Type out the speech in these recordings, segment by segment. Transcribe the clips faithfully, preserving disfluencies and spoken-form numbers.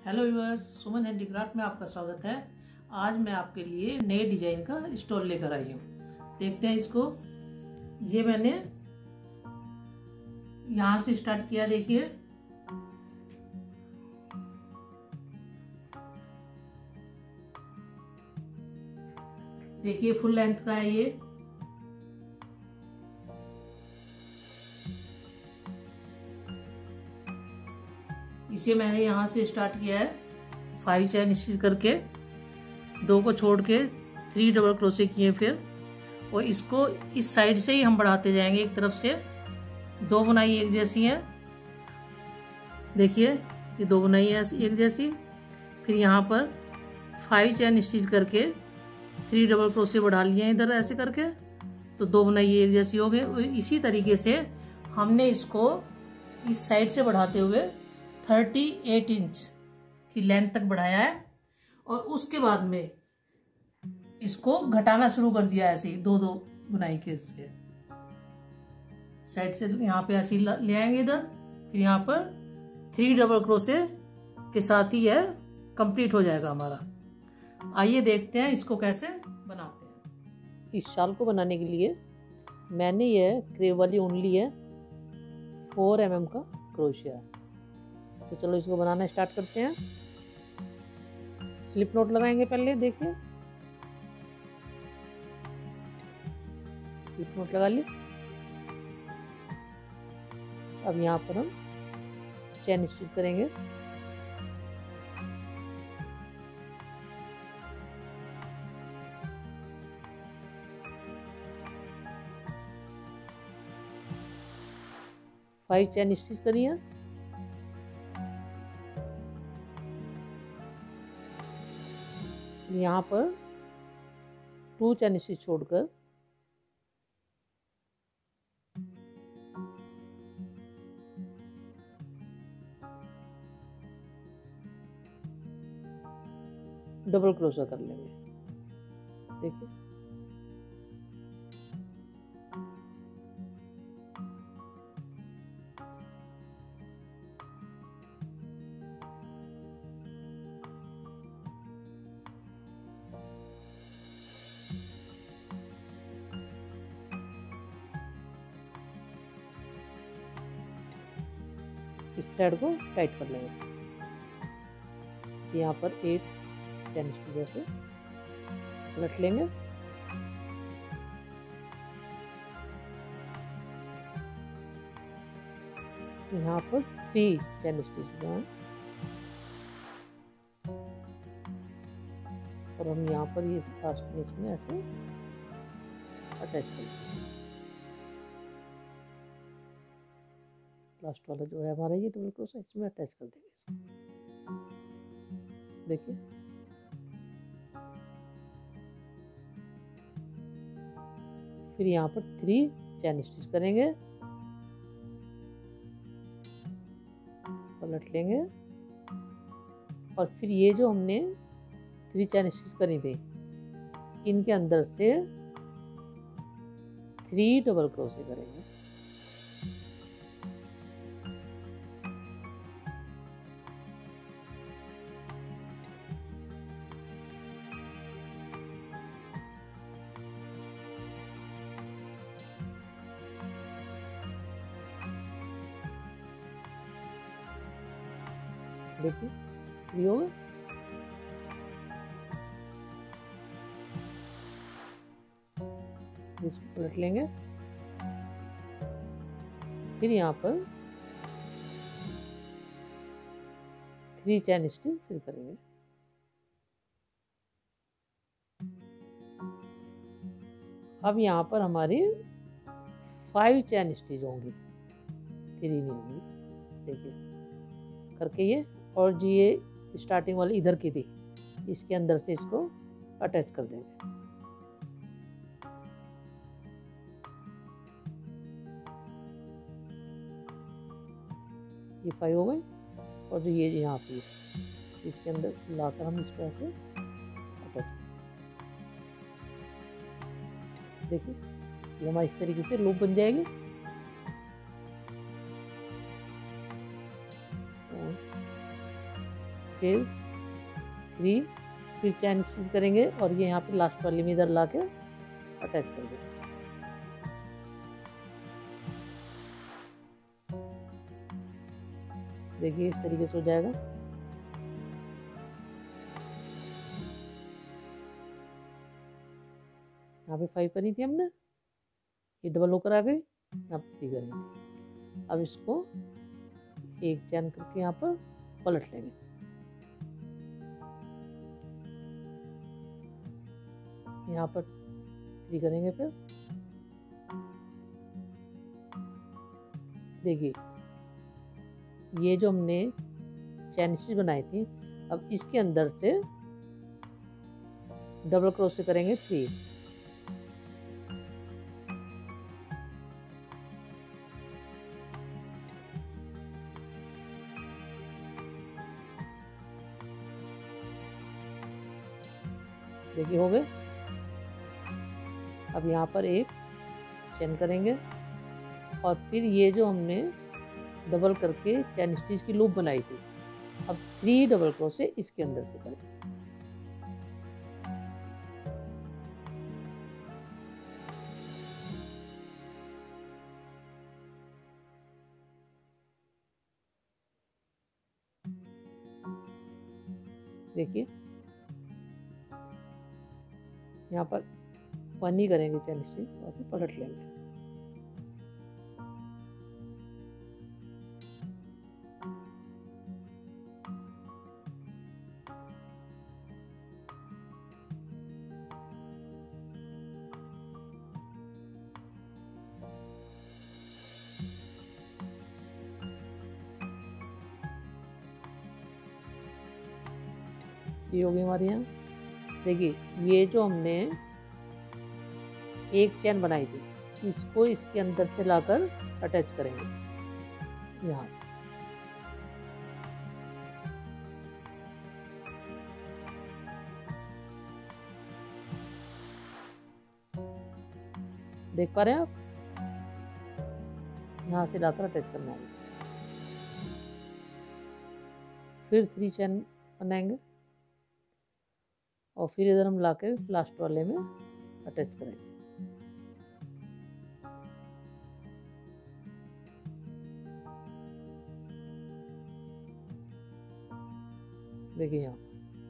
Hello viewers, सुमन handicraft में आपका स्वागत है। आज मैं आपके लिए नए डिजाइन का स्टोल लेकर आई हूँ। देखते हैं इसको। ये मैंने यहाँ से स्टार्ट किया। देखिए, देखिए फुल लेंथ का है ये। इसे मैंने यहाँ से स्टार्ट किया है फाइव चैन स्टिच करके, दो को छोड़ के थ्री डबल क्रोशे किए फिर, और इसको इस साइड से ही हम बढ़ाते जाएंगे। एक तरफ से दो बुनाई एक जैसी है, देखिए ये दो बुनाई है एक जैसी। फिर यहाँ पर फाइव चैन स्टिच करके थ्री डबल क्रोशे बढ़ा लिए हैं इधर ऐसे करके, तो दो बुनाई एक जैसी हो गई। इसी तरीके से हमने इसको इस साइड से बढ़ाते हुए अड़तीस इंच की लेंथ तक बढ़ाया है, और उसके बाद में इसको घटाना शुरू कर दिया ऐसे ही दो दो बुनाई के से साइड से यहाँ पे ऐसे ले आएंगे इधर। फिर यहाँ पर थ्री डबल क्रोशे के साथ ही यह कंप्लीट हो जाएगा हमारा। आइए देखते हैं इसको कैसे बनाते हैं। इस शाल को बनाने के लिए मैंने यह क्रेप वाली ऊन ली है, फोर एम एम का क्रोशिया है। तो चलो इसको बनाना स्टार्ट करते हैं। स्लिप नोट लगाएंगे पहले। देखिए स्लिप नोट लगा ली। अब यहाँ पर हम चैन स्टिच करेंगे। फाइव चैन स्टिच करिए। यहाँ पर टू चैन स्टिच छोड़कर डबल क्रोशा कर लेंगे। देखिए इस थ्रेड को टाइट कर लेंगे। यहाँ पर एट चैन स्टिच जैसे पलट लेंगे। यहाँ पर थ्री चैन स्टिच बनाएं, और हम यहाँ पर ये लास्ट में इसमें ऐसे अटैच कर लेंगे। लास्ट वाला जो है हमारा ये डबल क्रोशा, इसमें अटैच कर देंगे इसको। देखिए फिर यहाँ पर थ्री चैन स्टिच करेंगे, पलट लेंगे, और फिर ये जो हमने थ्री चैन स्टिच करी थी इनके अंदर से थ्री डबल क्रोशे करेंगे। देखिए ये होगा। इसको पलट लेंगे। फिर यहाँ पर थ्री चैन स्टिच फिर करेंगे। अब यहाँ पर हमारी फाइव चैन स्टिच होंगी, थ्री नहीं होंगी। देखिए करके ये, और जो ये स्टार्टिंग वाली इधर की थी इसके अंदर से इसको अटैच कर देंगे। ये फाइव हो गई, और जो ये यहाँ पे इसके अंदर लाकर हम इसको ऐसे अटैच कर। देखिए ये हमारी इस तरीके से लूप बन जाएगी। फिर थ्री, फिर चैन स्टिच करेंगे और ये यहाँ पे लास्ट वाली में इधर ला के अटैच कर देंगे। देखिए इस तरीके से हो जाएगा। यहाँ पे फाइव करी थी हमने, ये डबल होकर आ गई, यहाँ पे थ्री करी थी। अब इसको एक चैन करके यहाँ पर पलट लेंगे। यहाँ पर थ्री करेंगे। फिर देखिए ये जो हमने चैन स्टिच बनाई थी, अब इसके अंदर से डबल क्रोशे करेंगे थ्री। देखिए हो गए। अब यहाँ पर एक चैन करेंगे और फिर ये जो हमने डबल करके चैन स्टिच की लूप बनाई थी, अब थ्री डबल क्रोशे इसके अंदर से करेंगे। देखिए यहाँ पर वन ही करेंगे चैन स्टिच और फिर पलट लेंगे। ये हो गई हमारे यहाँ। देखिए ये जो हमने एक चैन बनाई थी, इसको इसके अंदर से लाकर अटैच करेंगे यहाँ से। देख पा रहे हैं आप, यहाँ से लाकर अटैच करना है। फिर थ्री चैन बनाएंगे और फिर इधर हम लाके लास्ट वाले में अटैच करेंगे। देखिए यहाँ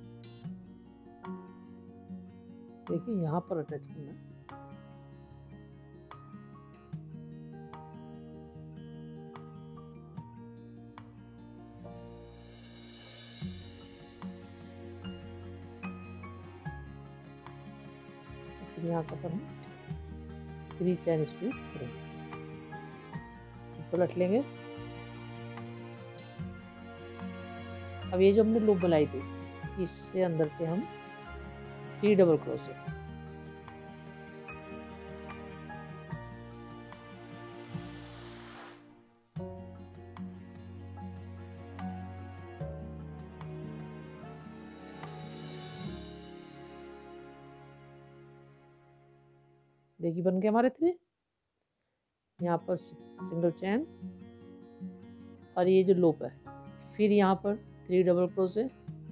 देखिए यहाँ पर अटैच करना है। फिर यहाँ पर हम थ्री चैन स्टिच करेंगे, पलट लेंगे। अब ये जो हमने लूप बनाई थी, इससे अंदर से हम थ्री डबल क्रोशे, देखिए बन गए हमारे थ्री। यहाँ पर सिंगल चैन और ये जो लूप है, फिर यहाँ पर थ्री डबल क्रोशे,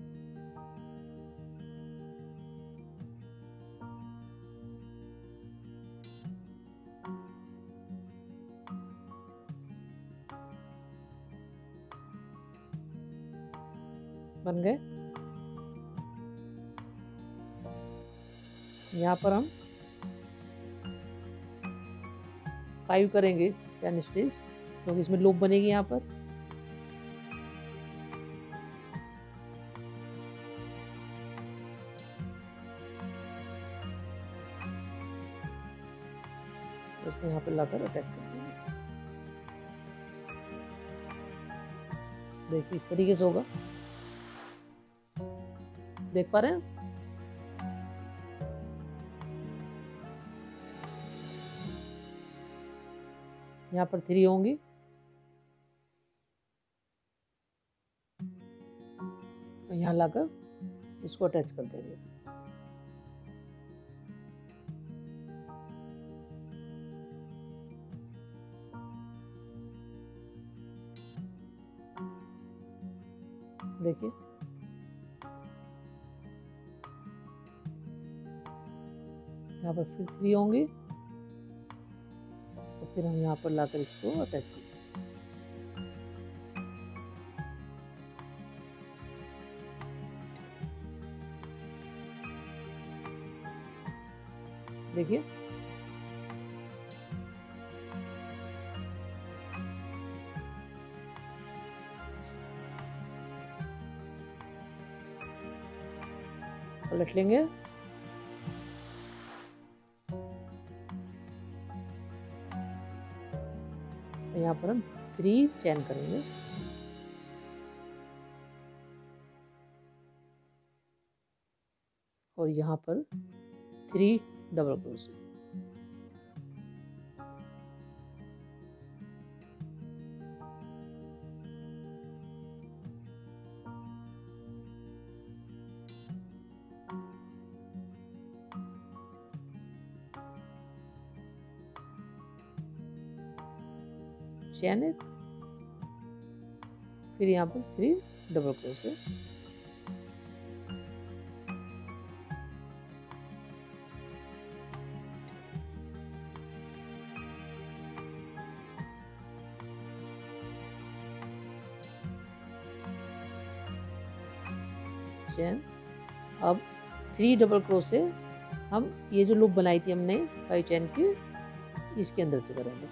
बन गए। यहाँ पर हम फाइव करेंगे चैन स्टिच, क्योंकि इसमें लूप बनेगी यहाँ पर। उसको यहाँ पे लाकर अटैच कर देंगे। देखिए इस तरीके से होगा, देख पा रहे हैं। यहाँ पर थ्री होंगी, यहाँ लाकर इसको अटैच कर देंगे। देखिए यहाँ पर फिर थ्री होंगी, तो फिर हम यहाँ पर लाकर इसको अटैच करेंगे। देखिए पलट लेंगे, यहाँ पर हम थ्री चेन करेंगे और यहाँ पर थ्री डबल क्रोशे। चेन एक, फिर यहाँ पर थ्री डबल क्रोशे, चेन। अब थ्री डबल क्रोशे हम ये जो लूप बनाई थी हमने फाइव चेन की, इसके अंदर से करेंगे।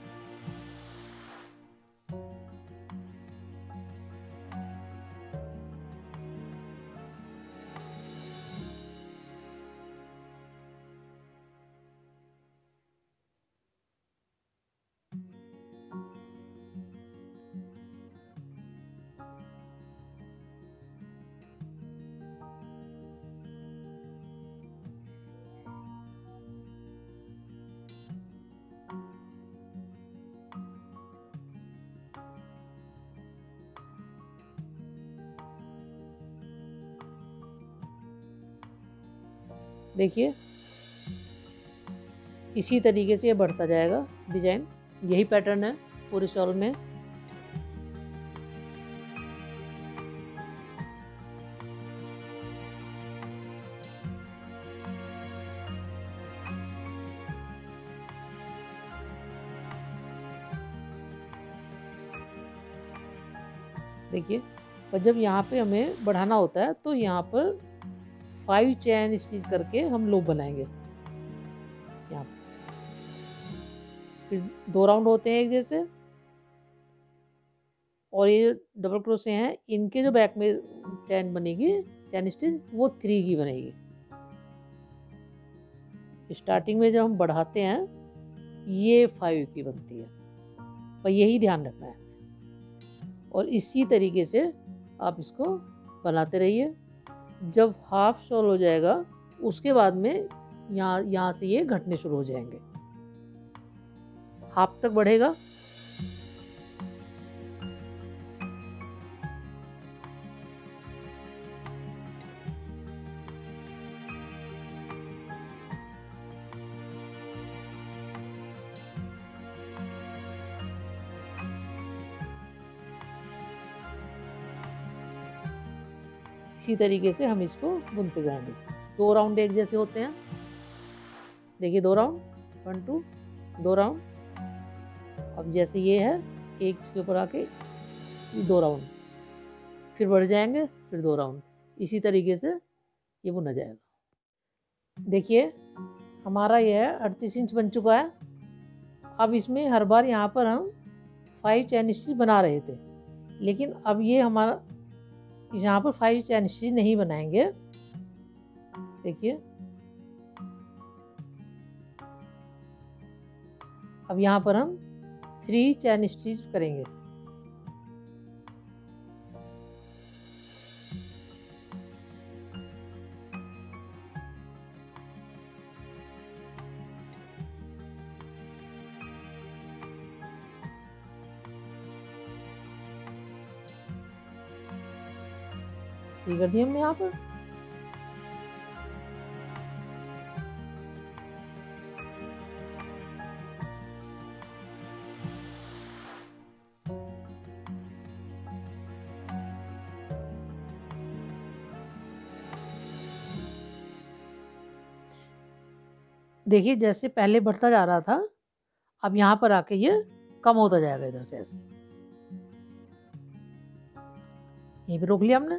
देखिए इसी तरीके से ये बढ़ता जाएगा डिजाइन। यही पैटर्न है पूरे शॉल में। देखिए और जब यहाँ पे हमें बढ़ाना होता है तो यहाँ पर फाइव चेन स्टिच करके हम लूप बनाएंगे। यहाँ पर फिर दो राउंड होते हैं एक जैसे, और ये डबल क्रोशे हैं, इनके जो बैक में चैन बनेगी चैन स्टिच वो थ्री की बनेगी। स्टार्टिंग में जब हम बढ़ाते हैं ये फाइव की बनती है, पर यही ध्यान रखना है। और इसी तरीके से आप इसको बनाते रहिए। जब हाफ शॉल हो जाएगा उसके बाद में यहाँ यहाँ से ये घटने शुरू हो जाएंगे, हाफ तक बढ़ेगा। इसी तरीके से हम इसको बुनते जाएंगे। दो राउंड एक जैसे होते हैं। देखिए दो राउंड, वन टू, दो राउंड। अब जैसे ये है एक इसके ऊपर आके दो राउंड, फिर बढ़ जाएंगे, फिर दो राउंड। इसी तरीके से ये बुना जाएगा। देखिए हमारा यह अड़तीस इंच बन चुका है। अब इसमें हर बार यहाँ पर हम फाइव चैन स्टिच बना रहे थे, लेकिन अब ये हमारा यहाँ पर फाइव चैन स्टिच नहीं बनाएंगे। देखिए अब यहाँ पर हम थ्री चैन स्टिच करेंगे। ये कर दिया हमने यहाँ पर। देखिए जैसे पहले बढ़ता जा रहा था, अब यहाँ पर आके ये कम होता जाएगा इधर से ऐसे। यहीं पे रोक लिया हमने।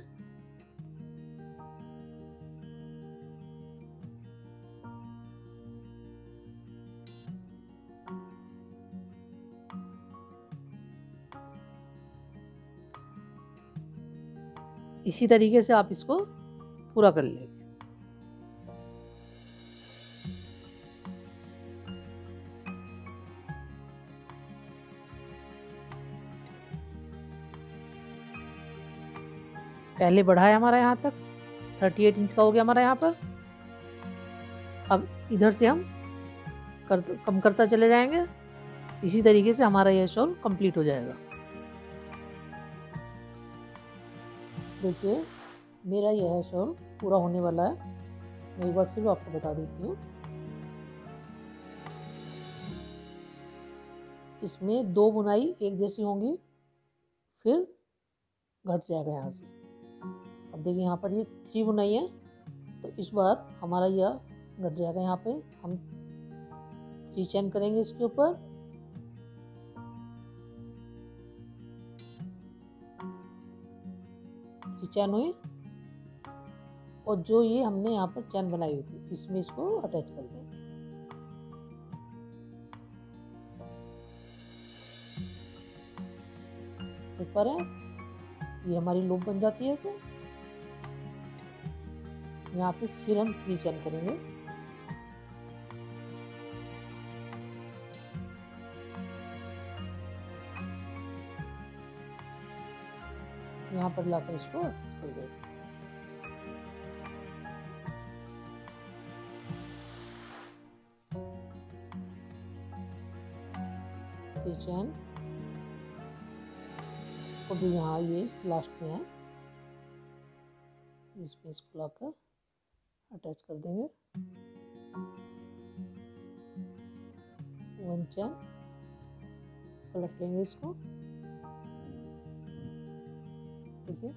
इसी तरीके से आप इसको पूरा कर लेंगे। पहले बढ़ा है हमारा यहाँ तक अड़तीस इंच का हो गया हमारा यहाँ पर। अब इधर से हम कर, कम करता चले जाएंगे। इसी तरीके से हमारा यह शॉल कंप्लीट हो जाएगा। देखिए मेरा यह शॉल पूरा होने वाला है। मैं एक बार फिर आपको बता देती हूँ। इसमें दो बुनाई एक जैसी होंगी, फिर घट जाएगा यहाँ से। अब देखिए यहाँ पर ये थ्री बुनाई है, तो इस बार हमारा यह घट जाएगा। यहाँ पे हम थ्री चेन करेंगे इसके ऊपर। थ्री चेन हुई, और जो ये हमने यहाँ पर चेन बनाई हुई थी इसमें इसको अटैच कर देंगे। देख पा रहे हैं, ये हमारी लूप बन जाती है ऐसे। यहाँ पे फिर हम थ्री चेन करेंगे। यहाँ पर लाकर इसको अटैच कर देंगे। थ्री चेन, और भी यहाँ ये लास्ट में है, इसमें इसको लाकर अटैच कर देंगे। वन चेन, पलट लेंगे इसको। देखिए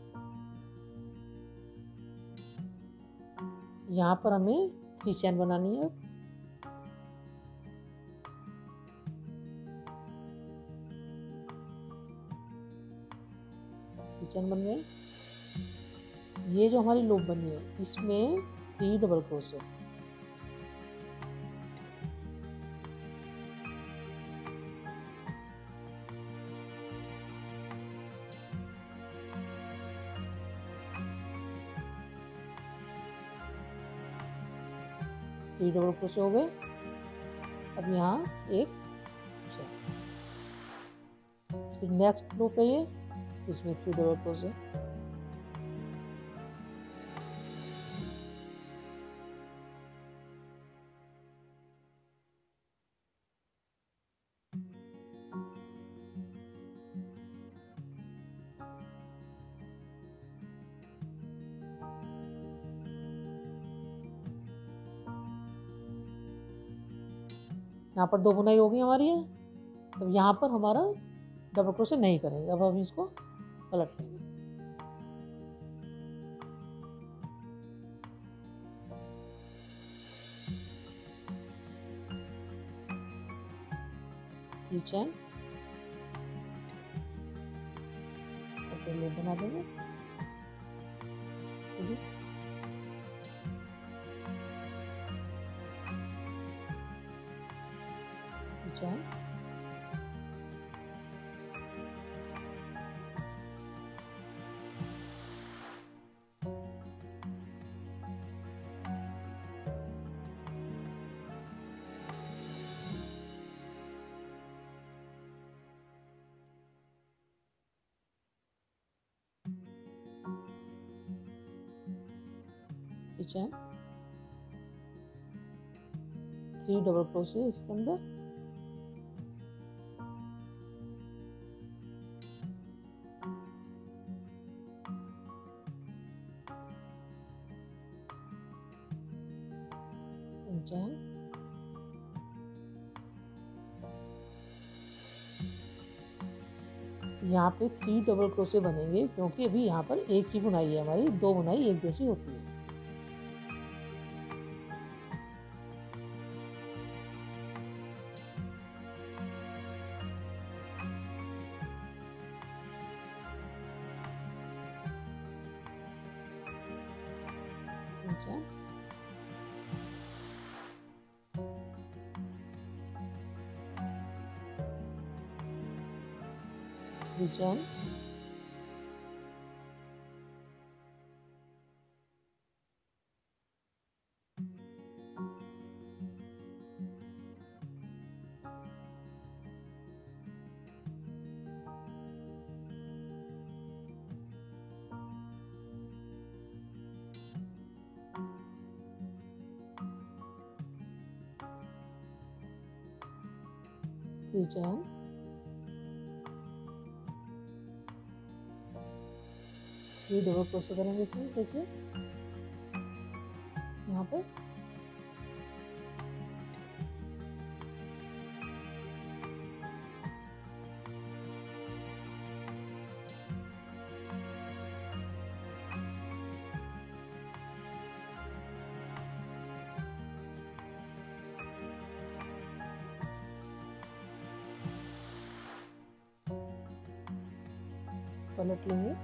यहाँ पर हमें थ्री चेन बनानी है। थ्री चेन बन गए। ये जो हमारी लूप बनी है इसमें three double crochet. Three double crochet हो गए। अब यहाँ एक चेन, फिर नेक्स्ट लूप है ये, इसमें थ्री डबल क्रोशे। यहाँ पर दो बुनाई हो गई हमारी है, तो यहाँ पर हमारा डबल क्रोशे नहीं करेंगे। अब हम इसको पलट लेंगे। थ्री चेन, और फिर लूप बना देंगे। Chain, chain, three double crochet इसके अंदर। चेन, यहाँ पे थ्री डबल क्रोशे बनेंगे क्योंकि अभी यहाँ पर एक ही बुनाई है हमारी, दो बुनाई एक जैसी होती है। चैन, थ्री चैन, थ्री चैन, ये डबल क्रोशे करेंगे इसमें। देखिए यहाँ पर पलट लेंगे।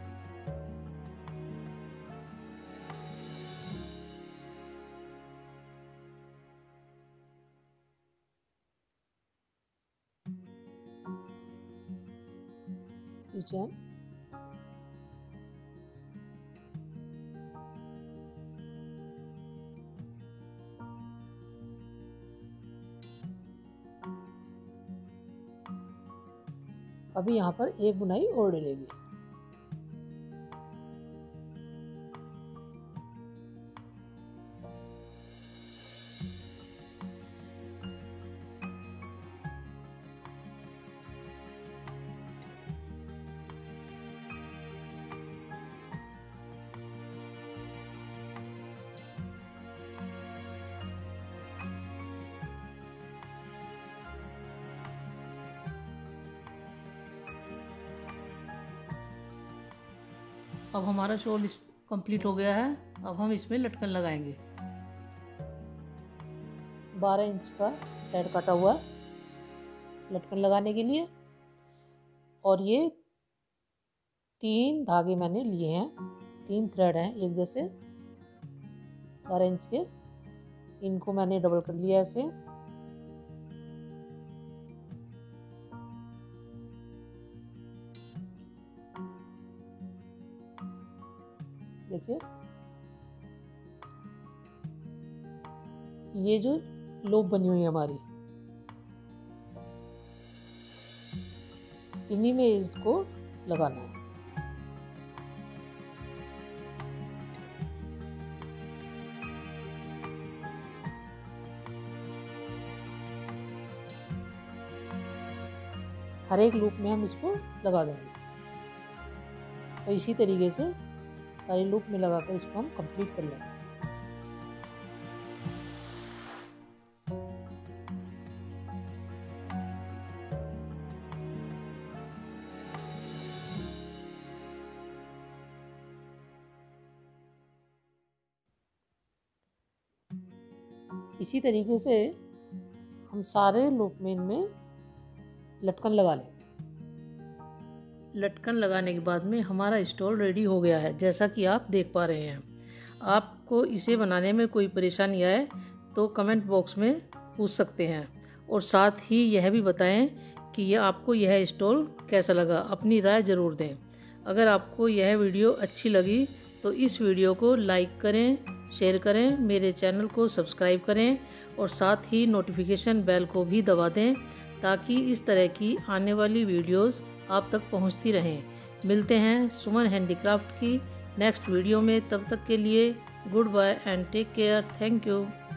चैन, अभी यहाँ पर एक बुनाई और डलेगी। अब हमारा शॉल कंप्लीट हो गया है। अब हम इसमें लटकन लगाएंगे। बारह इंच का थ्रेड काटा हुआ लटकन लगाने के लिए, और ये तीन धागे मैंने लिए हैं, तीन थ्रेड हैं एक जैसे बारह इंच के। इनको मैंने डबल कर लिया ऐसे। देखिए ये जो लूप बनी हुई है हमारी, इन्हीं में इसको लगाना है। हर एक लूप में हम इसको लगा देंगे, तो इसी तरीके से सारी लूप में लगाकर इसको हम कंप्लीट कर लेंगे। इसी तरीके से हम सारे लूप में इनमें लटकन लगा लेंगे। लटकन लगाने के बाद में हमारा स्टॉल रेडी हो गया है, जैसा कि आप देख पा रहे हैं। आपको इसे बनाने में कोई परेशानी आए तो कमेंट बॉक्स में पूछ सकते हैं, और साथ ही यह भी बताएं कि यह आपको यह स्टॉल कैसा लगा। अपनी राय ज़रूर दें। अगर आपको यह वीडियो अच्छी लगी तो इस वीडियो को लाइक करें, शेयर करें, मेरे चैनल को सब्सक्राइब करें, और साथ ही नोटिफिकेशन बेल को भी दबा दें, ताकि इस तरह की आने वाली वीडियोस आप तक पहुंचती रहें। मिलते हैं सुमन हैंडीक्राफ्ट की नेक्स्ट वीडियो में। तब तक के लिए good bye and take care. Thank you.